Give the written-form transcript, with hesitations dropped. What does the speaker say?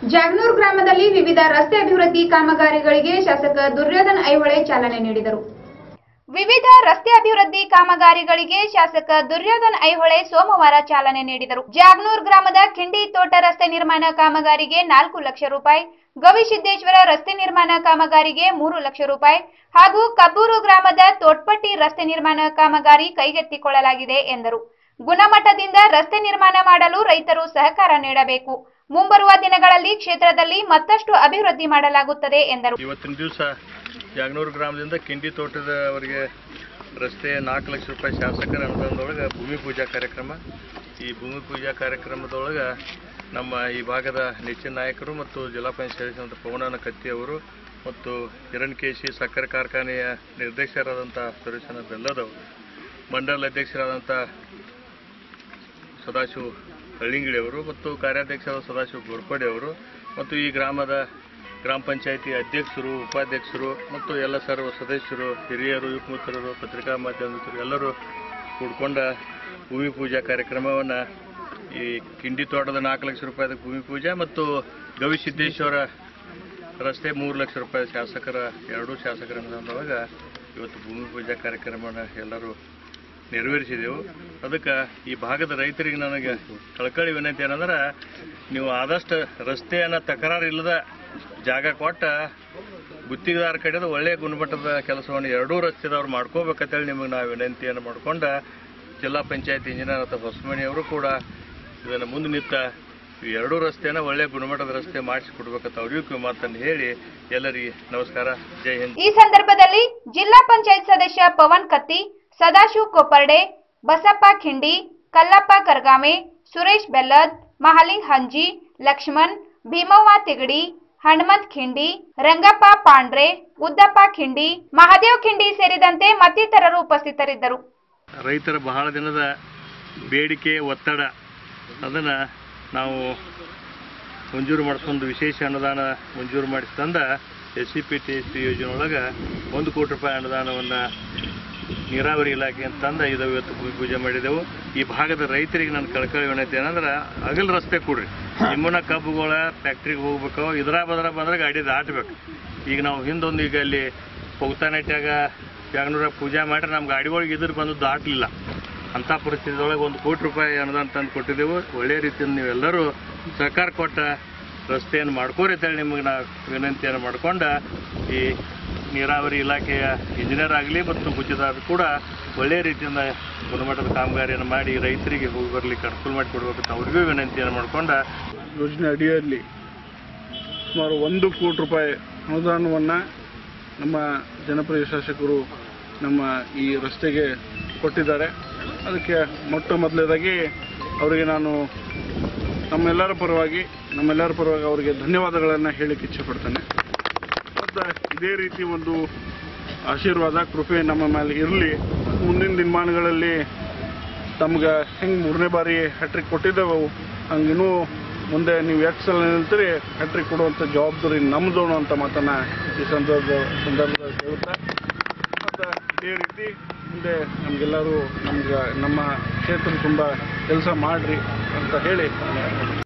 ಜಾಗನೂರು ಗ್ರಾಮದಲ್ಲಿ ವಿವಿಧ ರಸ್ತೆ ಅಭಿವೃದ್ಧಿ ಕಾಮಗಾರಿಗಳಿಗೆ ಶಾಸಕ ದುರ್ಯೋಧನ ಐಹೊಳೆ ಚಾಲನೆ ನೀಡಿದರು. ವಿವಿಧ ರಸ್ತೆ ಅಭಿವೃದ್ಧಿ ಕಾಮಗಾರಿಗಳಿಗೆ ಶಾಸಕ ದುರ್ಯೋಧನ ಐಹೊಳೆ ಸೋಮವಾರ ಚಾಲನೆ ನೀಡಿದರು. ಜಾಗನೂರು ಗ್ರಾಮದ ಕಿಂಡಿ ತೋಟ ರಸ್ತೆ ನಿರ್ಮಾಣ ಕಾಮಗಾರಿಗೆ 4 ಲಕ್ಷ ರೂಪಾಯಿ, ಗವಿಸಿದ್ದೇಶ್ವರ ರಸ್ತೆ ನಿರ್ಮಾಣ ಕಾಮಗಾರಿಗೆ 3 ಲಕ್ಷ ರೂಪಾಯಿ ಹಾಗೂ ಕಬ್ಬೂರು ಗ್ರಾಮದ ತೋಟ್ಪಟ್ಟಿ ರಸ್ತೆ ನಿರ್ಮಾಣ ಕಾಮಗಾರಿ ಕೈಗೆತ್ತಿಕೊಳ್ಳಲಾಗಿದೆ ಎಂದರು. ಗುಣಮಟ್ಟದಿಂದ ರಸ್ತೆ ನಿರ್ಮಾಣ ಮಾಡಲು ರೈತರು ಸಹಕಾರ ನೀಡಬೇಕು. ಮುಂಬರುವ ದಿನಗಳಲ್ಲಿ ಕ್ಷೇತ್ರದಲ್ಲಿ ಮತ್ತಷ್ಟು ಅಭಿವೃದ್ಧಿ ಮಾಡಲಾಗುತ್ತದೆ ಎಂದರು. ಇವತ್ತಿನ ದಿವಸ ಜಾಗನೂರು ಗ್ರಾಮದಿಂದ ಕಿಂಡಿ ತೋಟದವರೆಗೆ ರಸ್ತೆ 4 ಲಕ್ಷ ರೂಪಾಯಿ ಶಾಸಕರ ಅನುದಾನದೊಳಗೆ ಭೂಮಿ ಪೂಜಾ ಕಾರ್ಯಕ್ರಮ. ಈ ಭೂಮಿ ಪೂಜಾ ಕಾರ್ಯಕ್ರಮದೊಳಗೆ ನಮ್ಮ ಈ ಭಾಗದ ನೆಚ್ಚಿನ ನಾಯಕರು ಮತ್ತು ಜಿಲ್ಲಾ ಪಂಚಾಯತ್ ಪವನನ ಕತ್ತಿ ಅವರು ಮತ್ತು ಹಿರಣ್ಕೇಶಿ ಸಕ್ಕರೆ ಕಾರ್ಖಾನೆಯ ನಿರ್ದೇಶಕರಾದಂಥ ಸುರೇಶನ ಬೆಲ್ಲದವರು, ಮಂಡಲ ಅಧ್ಯಕ್ಷರಾದಂಥ ಸದಾಶಿವ ಹಳ್ಳಿಂಗಿಳಿ ಅವರು ಮತ್ತು ಕಾರ್ಯಾಧ್ಯಕ್ಷರಾದ ಸದಾಶಿವ ಗೋರ್ಪಡೆ ಅವರು ಮತ್ತು ಈ ಗ್ರಾಮದ ಗ್ರಾಮ ಪಂಚಾಯಿತಿ ಅಧ್ಯಕ್ಷರು, ಉಪಾಧ್ಯಕ್ಷರು ಮತ್ತು ಎಲ್ಲ ಸರ್ವ ಸದಸ್ಯರು, ಹಿರಿಯರು, ಯುವ ಮಿತ್ರರು, ಪತ್ರಿಕಾ ಮಾಧ್ಯಮ ಮಿತ್ರರು ಎಲ್ಲರೂ ಕೂಡ್ಕೊಂಡ ಭೂಮಿ ಪೂಜಾ ಕಾರ್ಯಕ್ರಮವನ್ನು ಈ ಕಿಂಡಿ ತೋಟದ 4 ಲಕ್ಷ ರೂಪಾಯಿದ ಭೂಮಿ ಪೂಜೆ ಮತ್ತು ಗವಿಸಿದ್ದೇಶ್ವರ ರಸ್ತೆ 3 ಲಕ್ಷ ರೂಪಾಯಿ ಎರಡೂ ಶಾಸಕರ ಅನುದಾನದೊಳಗೆ ಇವತ್ತು ಭೂಮಿ ಪೂಜಾ ಕಾರ್ಯಕ್ರಮವನ್ನು ಎಲ್ಲರೂ ನೆರವೇರಿಸಿದೆವು. ಅದಕ್ಕೆ ಈ ಭಾಗದ ರೈತರಿಗೆ ನನಗೆ ಕಳಕಳಿ ವಿನಂತಿ ಏನಂದ್ರೆ, ನೀವು ಆದಷ್ಟು ರಸ್ತೆಯನ್ನು ತಕರಾರು ಇಲ್ಲದ ಜಾಗ ಕೊಟ್ಟ ಗುತ್ತಿಗೆದಾರ ಕಡೆದು ಒಳ್ಳೆಯ ಗುಣಮಟ್ಟದ ಕೆಲಸವನ್ನು ಎರಡೂ ರಸ್ತೆದವ್ರು ಮಾಡ್ಕೋಬೇಕಂತೇಳಿ ನಿಮಗೆ ನಾವು ವಿನಂತಿಯನ್ನು ಮಾಡ್ಕೊಂಡು ಜಿಲ್ಲಾ ಪಂಚಾಯತ್ ಇಂಜಿನಿಯರ್ ಅಥವಾ ಹೊಸಮನಿ ಅವರು ಕೂಡ ಇದನ್ನು ಮುಂದೆ ನಿಂತ ಎರಡೂ ರಸ್ತೆನ ಒಳ್ಳೆಯ ಗುಣಮಟ್ಟದ ರಸ್ತೆ ಮಾಡಿಸಿಕೊಡ್ಬೇಕಂತ ಅವ್ರಿಗೂ ಮಾತನ್ನು ಹೇಳಿ ಎಲ್ಲರಿಗೆ ನಮಸ್ಕಾರ, ಜೈ ಹಿಂದ್. ಈ ಸಂದರ್ಭದಲ್ಲಿ ಜಿಲ್ಲಾ ಪಂಚಾಯತ್ ಸದಸ್ಯ ಪವನ್ ಕತ್ತಿ, ಸದಾಶಿವ ಕೊಪ್ಪರ್ಡೆ, ಬಸಪ್ಪ ಖಿಂಡಿ, ಕಲ್ಲಪ್ಪ ಕರ್ಗಾಮೆ, ಸುರೇಶ್ ಬೆಲ್ಲದ್, ಮಹಾಲಿಂಗ್ ಹಂಜಿ, ಲಕ್ಷ್ಮಣ್, ಭೀಮವ್ವ ತಿಗಡಿ, ಹನುಮಂತ್ ಖಿಂಡಿ, ರಂಗಪ್ಪ ಪಾಂಡ್ರೆ, ಉದ್ದಪ್ಪ ಖಿಂಡಿ, ಮಹಾದೇವ್ ಖಿಂಡಿ ಸೇರಿದಂತೆ ಮತ್ತಿತರರು ಉಪಸ್ಥಿತರಿದ್ದರು. ರೈತರ ಬಹಳ ದಿನದ ಬೇಡಿಕೆ, ಒತ್ತಡ ಅದನ್ನು ನಾವು ಮಂಜೂರು ಮಾಡಿಸ್ಕೊಂಡು ವಿಶೇಷ ಅನುದಾನ ಮಂಜೂರು ಮಾಡಿಸ್ತಂದ SCPTSP ಯೋಜನೆ ಒಳಗೆ 1 ಕೋಟಿ ರೂಪಾಯಿ ಅನುದಾನವನ್ನು ನೀರಾವರಿ ಇಲಾಖೆ ಅಂತಂದು ಇವತ್ತು ಭೂಮಿ ಪೂಜೆ ಮಾಡಿದೆವು. ಈ ಭಾಗದ ರೈತರಿಗೆ ನನ್ನ ಕಳಕಳಿ ವಿನಂತಿ ಏನಂದ್ರೆ, ಅಗಲ ರಸ್ತೆ ಕೊಡ್ರಿ. ನಿಮ್ಮನ್ನ ಕಬ್ಬುಗಳ ಫ್ಯಾಕ್ಟ್ರಿಗೆ ಹೋಗ್ಬೇಕು, ಇದರ ಬಂದ್ರೆ ಗಾಡಿ ದಾಟಬೇಕು. ಈಗ ನಾವು ಹಿಂದೊಂದು ಈಗ ಅಲ್ಲಿ ಪೌತಾನೆಟ್ಯಾಗ ಜಾಗನೂರಾಗ ಪೂಜೆ ಮಾಡ್ರೆ ನಮ್ಮ ಗಾಡಿಗಳಿಗೆ ಇದ್ರ ಬಂದು ದಾಟಲಿಲ್ಲ. ಅಂಥ ಪರಿಸ್ಥಿತಿಯೊಳಗೆ 1 ಕೋಟಿ ರೂಪಾಯಿ ಅನುದಾನ ತಂದು ಕೊಟ್ಟಿದ್ದೆವು. ಒಳ್ಳೆಯ ರೀತಿಯಿಂದ ನೀವೆಲ್ಲರೂ ಸಹಕಾರ ಕೊಟ್ಟ ರಸ್ತೆಯನ್ನು ಮಾಡ್ಕೋರಿ ಅಂತೇಳಿ ನಿಮಗೆ ನಾವು ವಿನಂತಿಯನ್ನು ಮಾಡ್ಕೊಂಡು, ಈ ನೀರಾವರಿ ಇಲಾಖೆಯ ಇಂಜಿನಿಯರ್ ಆಗಲಿ ಮತ್ತು ಗುತ್ತಿಗೆದಾರರು ಕೂಡ ಒಳ್ಳೆಯ ರೀತಿಯಿಂದ ಗುಣಮಟ್ಟದ ಕಾಮಗಾರಿಯನ್ನು ಮಾಡಿ ರೈತರಿಗೆ ಹೋಗಿ ಬರಲಿಕ್ಕೆ ಅನುಕೂಲ ಮಾಡಿಕೊಡ್ಬೇಕಂತ ಅವ್ರಿಗೂ ವಿನಂತಿಯನ್ನು ಮಾಡ್ಕೊಂಡು, ಯೋಜನೆ ಅಡಿಯಲ್ಲಿ ಸುಮಾರು 1 ಕೋಟಿ ರೂಪಾಯಿ ಅನುದಾನವನ್ನು ನಮ್ಮ ಜನಪ್ರಿಯ ಶಾಸಕರು ನಮ್ಮ ಈ ರಸ್ತೆಗೆ ಕೊಟ್ಟಿದ್ದಾರೆ. ಅದಕ್ಕೆ ಮೊದಲನೇದಾಗಿ ಅವರಿಗೆ ನಾನು ನಮ್ಮೆಲ್ಲರ ಪರವಾಗಿ ಅವರಿಗೆ ಧನ್ಯವಾದಗಳನ್ನು ಹೇಳಲಿಕ್ಕೆ ಇಚ್ಛೆಪಡ್ತೇನೆ. ಮತ್ತು ಇದೇ ರೀತಿ ಒಂದು ಆಶೀರ್ವಾದ, ಕೃಪೆ ನಮ್ಮ ಮೇಲೆ ಇರಲಿ. ಮುಂದಿನ ದಿನಮಾನಗಳಲ್ಲಿ ತಮ್ಗೆ ಹೆಂಗೆ 3ನೇ ಬಾರಿ ಹ್ಯಾಟ್ರಿಕ್ ಕೊಟ್ಟಿದ್ದೆವು, ಹಂಗಿನ್ನೂ ಮುಂದೆ ನೀವು ಎಷ್ಟು ಸಲ ನಿಲ್ತೀರಿ ಹ್ಯಾಟ್ರಿಕ್ ಕೊಡುವಂಥ ಜವಾಬ್ದಾರಿ ನಮ್ಮದು ಅಂತ ಮಾತನ್ನು ಈ ಸಂದರ್ಭದಲ್ಲಿ ಹೇಳುತ್ತಾ, ಮತ್ತು ಇದೇ ರೀತಿ ಮುಂದೆ ನಮಗೆಲ್ಲರೂ ನಮ್ಮ ಕ್ಷೇತ್ರ ತುಂಬ ಕೆಲಸ ಮಾಡಿರಿ ಅಂತ ಹೇಳಿ